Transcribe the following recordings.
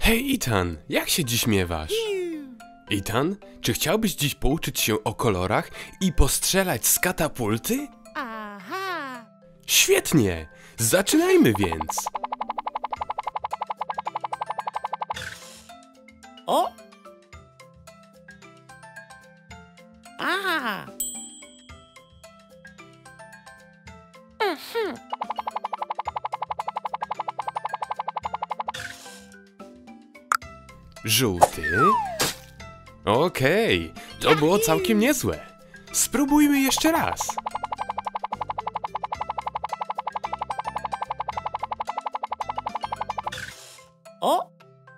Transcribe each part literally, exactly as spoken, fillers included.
Hej, Ethan, jak się dziś miewasz? Ethan, czy chciałbyś dziś pouczyć się o kolorach i postrzelać z katapulty? Aha! Świetnie! Zaczynajmy więc! O! A! Mhm. Żółty? Okej, to było całkiem niezłe. Spróbujmy jeszcze raz. O!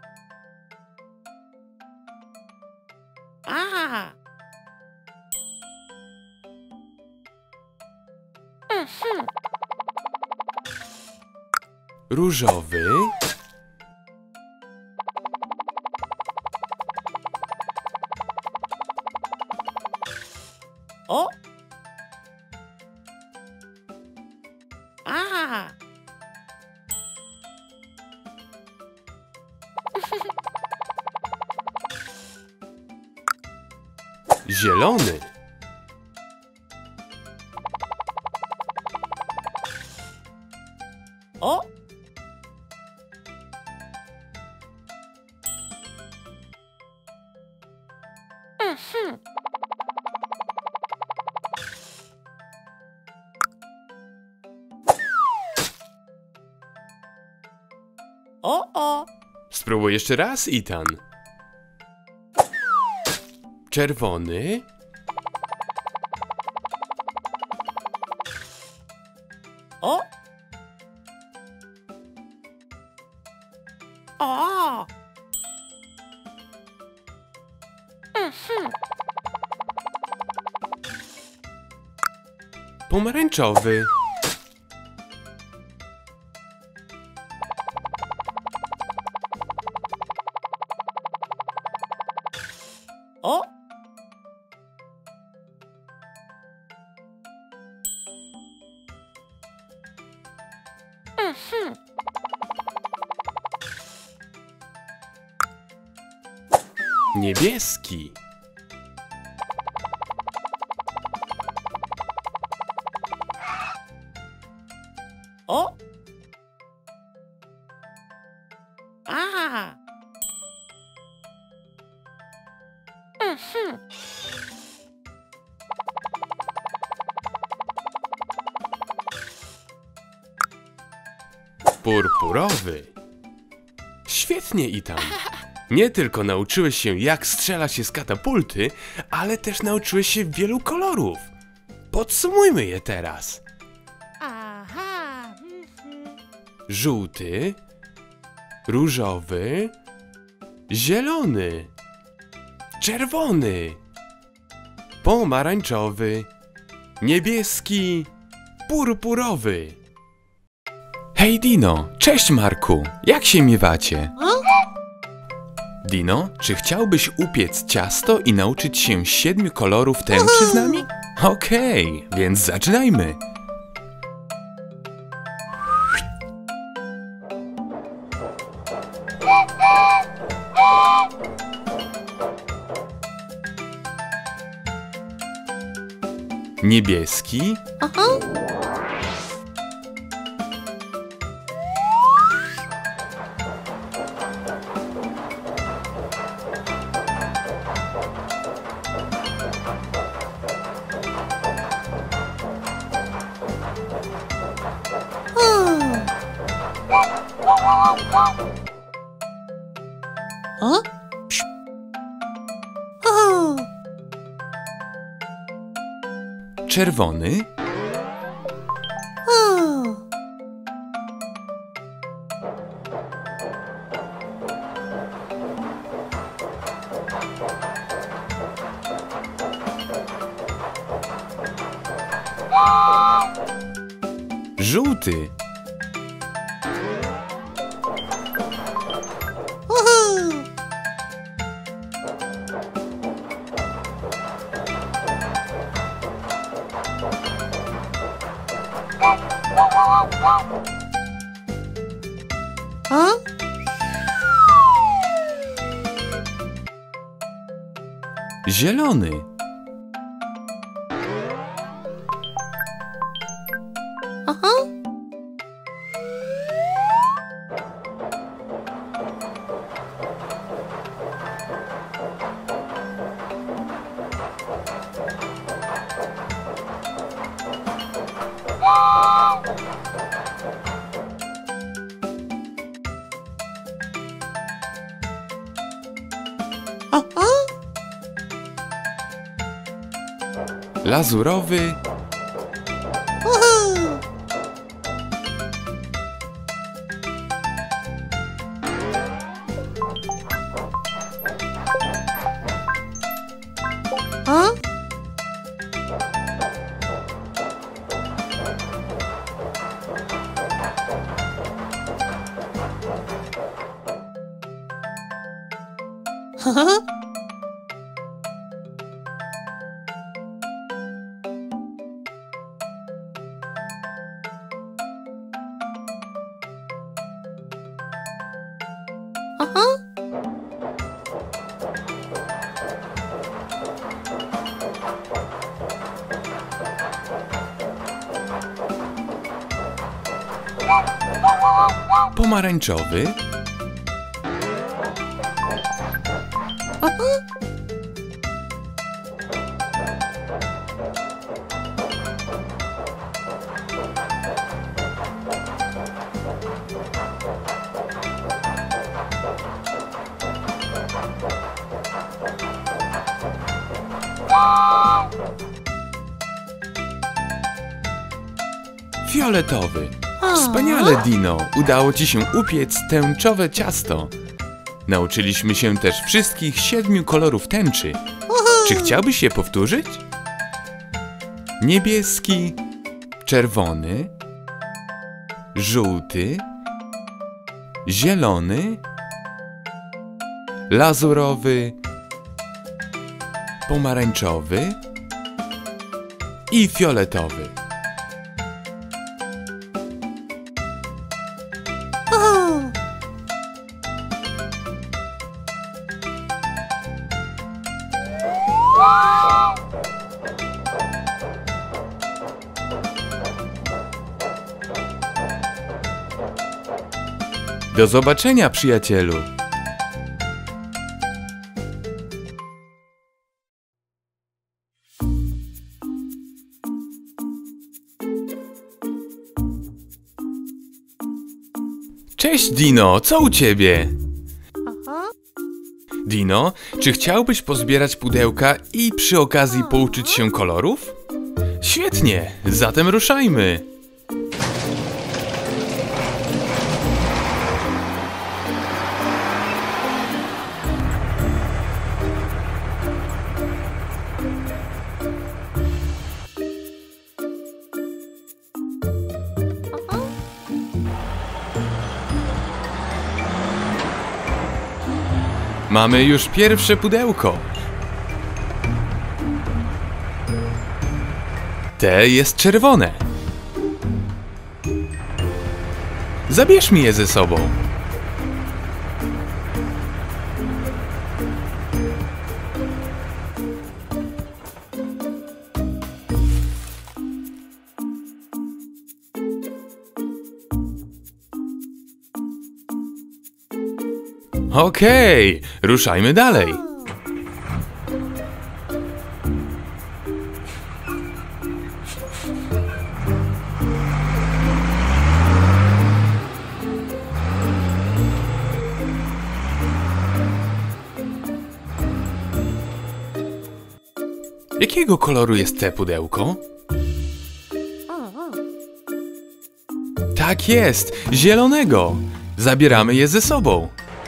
A! Mhm. Różowy? O! A! Zielony? O! Mhm. O, o! Spróbuj jeszcze raz, Ethan. Czerwony? O! O! Mhm. Pomarańczowy? O! Mhm. Niebieski? O! A! Mhm. Purpurowy? Świetnie, Ethan. Nie tylko nauczyłeś się, jak strzela się z katapulty, ale też nauczyłeś się wielu kolorów. Podsumujmy je teraz. Aha! Mhm. Żółty, różowy, zielony, czerwony, pomarańczowy, niebieski, purpurowy. Hej Dino, cześć Marku, jak się miewacie? Dino, czy chciałbyś upiec ciasto i nauczyć się siedmiu kolorów tęczy z nami? Okej, więc zaczynajmy. Niebieski, Aha! O! O! czerwony, O! żółty, Uhu! A? zielony, Aha. Aha. lazurowy, Uhu. A? Haha. Aha. pomarańczowy, Aha. fioletowy. Wspaniale, Dino! Udało ci się upiec tęczowe ciasto. Nauczyliśmy się też wszystkich siedmiu kolorów tęczy. Czy chciałbyś je powtórzyć? Niebieski, czerwony, żółty, zielony, lazurowy, pomarańczowy i fioletowy. Uhu. Do zobaczenia, przyjacielu! Cześć, Dino! Co u ciebie? Aha. Dino, czy chciałbyś pozbierać pudełka i przy okazji pouczyć się kolorów? Świetnie! Zatem ruszajmy! Mamy już pierwsze pudełko. Te jest czerwone. Zabierz mi je ze sobą. Okej, ruszajmy dalej. Jakiego koloru jest te pudełko? Tak jest, zielonego. Zabieramy je ze sobą.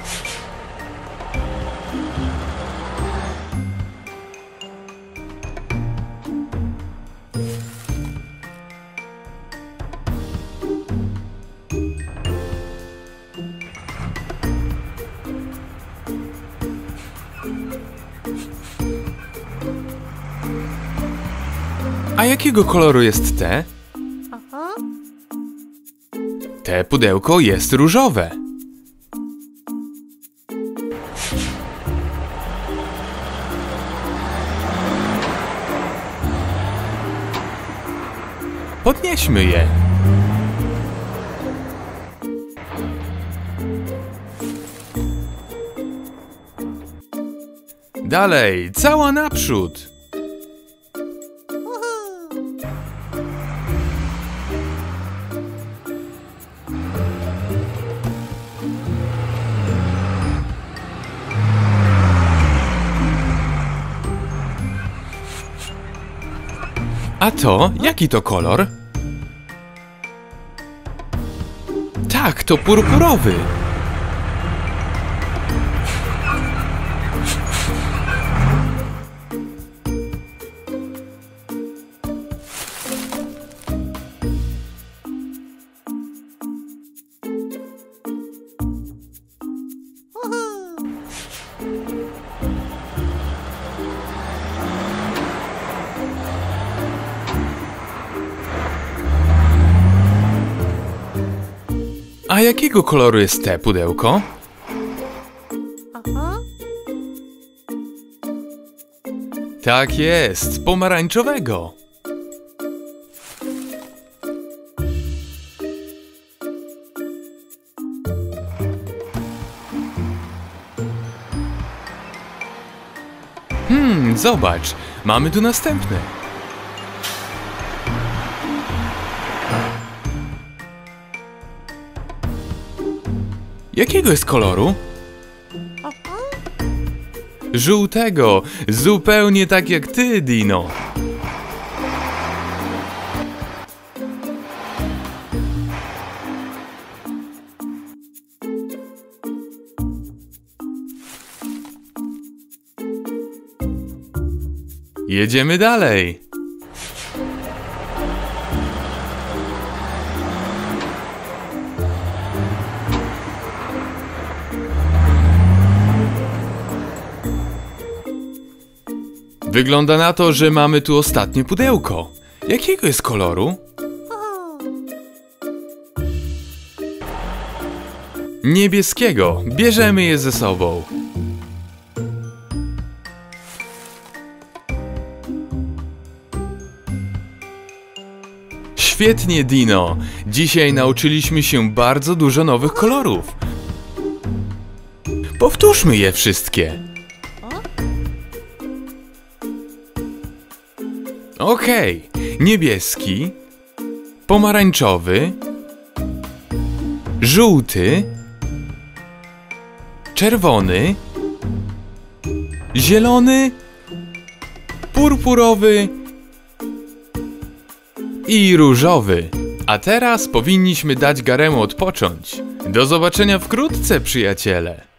A jakiego koloru jest te? Aha. Te pudełko jest różowe. Podnośmy je. Dalej, cała naprzód. A to, jaki to kolor? Tak, to purpurowy. A jakiego koloru jest te pudełko? Aha. Tak jest, pomarańczowego. Hmm, zobacz, mamy tu następne. Jakiego jest koloru? Aha. Żółtego, zupełnie tak jak ty, Dino. Jedziemy dalej. Wygląda na to, że mamy tu ostatnie pudełko. Jakiego jest koloru? O. Niebieskiego. Bierzemy je ze sobą. Świetnie, Dino. Dzisiaj nauczyliśmy się bardzo dużo nowych kolorów. Powtórzmy je wszystkie. Okej. Niebieski, pomarańczowy, żółty, czerwony, zielony, purpurowy i różowy. A teraz powinniśmy dać Garemu odpocząć. Do zobaczenia wkrótce, przyjaciele.